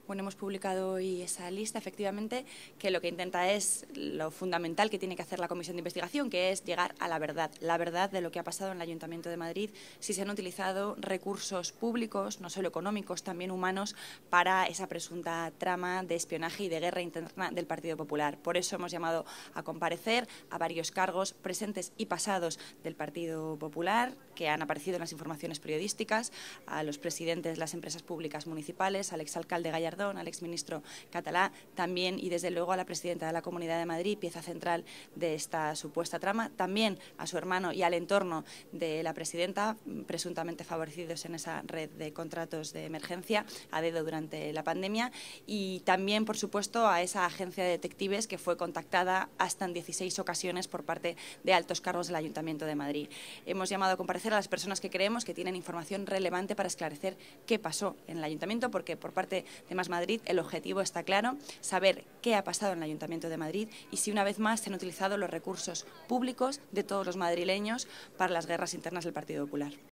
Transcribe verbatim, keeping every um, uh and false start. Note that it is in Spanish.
Bueno, hemos publicado hoy esa lista, efectivamente, que lo que intenta es lo fundamental que tiene que hacer la Comisión de Investigación, que es llegar a la verdad, la verdad de lo que ha pasado en el Ayuntamiento de Madrid, si se han utilizado recursos públicos, no solo económicos, también humanos, para esa presunta trama de espionaje y de guerra interna del Partido Popular. Por eso hemos llamado a comparecer a varios cargos presentes y pasados del Partido Popular, que han aparecido en las informaciones periodísticas, a los presidentes de las empresas públicas municipales, al exalcalde Gallardón, al exministro Catalá, también y desde luego a la presidenta de la Comunidad de Madrid, pieza central de esta supuesta trama, también a su hermano y al entorno de la presidenta, presuntamente favorecidos en esa red de contratos de emergencia a dedo durante la pandemia, y también, por supuesto, a esa agencia de detectives que fue contactada hasta en dieciséis ocasiones por parte de altos cargos del Ayuntamiento de Madrid. Hemos llamado a comparecer a las personas que creemos que tienen información relevante para esclarecer qué pasó en el Ayuntamiento, porque por parte de Más Madrid el objetivo está claro: saber qué ha pasado en el Ayuntamiento de Madrid y si una vez más se han utilizado los recursos públicos de todos los madrileños para las guerras internas del Partido Popular.